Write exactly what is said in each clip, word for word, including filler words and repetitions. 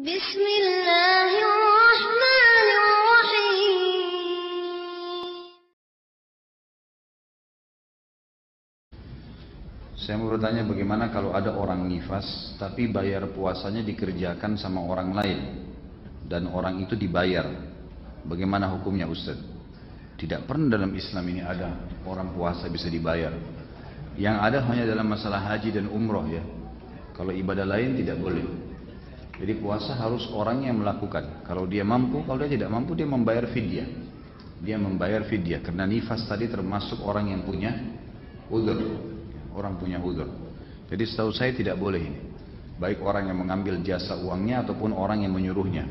Bismillahirrahmanirrahim. Saya mau bertanya, bagaimana kalau ada orang nifas tapi bayar puasanya dikerjakan sama orang lain dan orang itu dibayar, bagaimana hukumnya Ustaz? Tidak pernah dalam Islam ini ada orang puasa bisa dibayar. Yang ada hanya dalam masalah haji dan umroh ya. Kalau ibadah lain tidak boleh. Jadi puasa harus orang yang melakukan. Kalau dia mampu, kalau dia tidak mampu dia membayar fidyah. Dia membayar fidyah karena nifas tadi termasuk orang yang punya uzur. Orang punya uzur. Jadi setahu saya tidak boleh ini. Baik orang yang mengambil jasa uangnya ataupun orang yang menyuruhnya.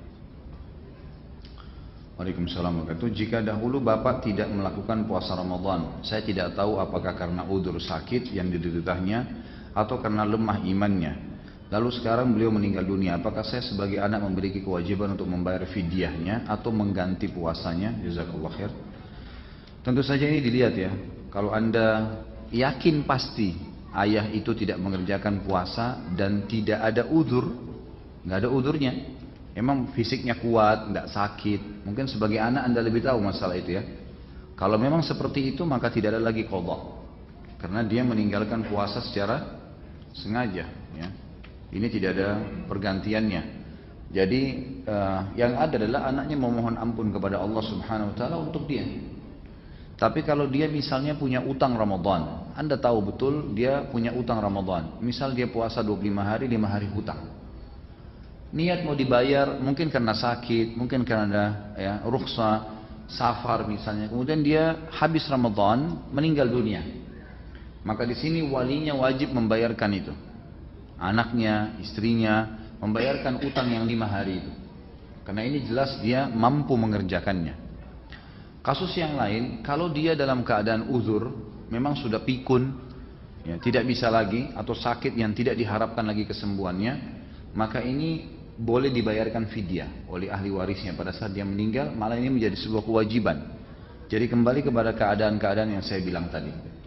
Waalaikumsalam warahmatullahi wabarakatuh. Jika dahulu Bapak tidak melakukan puasa Ramadan, saya tidak tahu apakah karena uzur sakit yang dideritanya atau karena lemah imannya. Lalu sekarang beliau meninggal dunia, apakah saya sebagai anak memiliki kewajiban untuk membayar fidyahnya atau mengganti puasanya? Jazakallah khair. Tentu saja ini dilihat ya. Kalau Anda yakin pasti ayah itu tidak mengerjakan puasa dan tidak ada uzur, nggak ada uzurnya, emang fisiknya kuat, nggak sakit, mungkin sebagai anak Anda lebih tahu masalah itu ya. Kalau memang seperti itu maka tidak ada lagi qadha, karena dia meninggalkan puasa secara sengaja ya. Ini tidak ada pergantiannya. Jadi uh, yang ada adalah anaknya memohon ampun kepada Allah Subhanahu Wa Taala untuk dia. Tapi kalau dia misalnya punya utang Ramadan, Anda tahu betul dia punya utang Ramadan. Misal dia puasa dua puluh lima hari, lima hari hutang. Niat mau dibayar, mungkin karena sakit, mungkin karena ada ya, rukhsah, safar misalnya. Kemudian dia habis Ramadan, meninggal dunia. Maka di sini walinya wajib membayarkan itu. Anaknya, istrinya, membayarkan utang yang lima hari itu. Karena ini jelas dia mampu mengerjakannya. Kasus yang lain, kalau dia dalam keadaan uzur, memang sudah pikun, ya, tidak bisa lagi, atau sakit yang tidak diharapkan lagi kesembuhannya, maka ini boleh dibayarkan fidyah oleh ahli warisnya pada saat dia meninggal, malah ini menjadi sebuah kewajiban. Jadi kembali kepada keadaan-keadaan yang saya bilang tadi.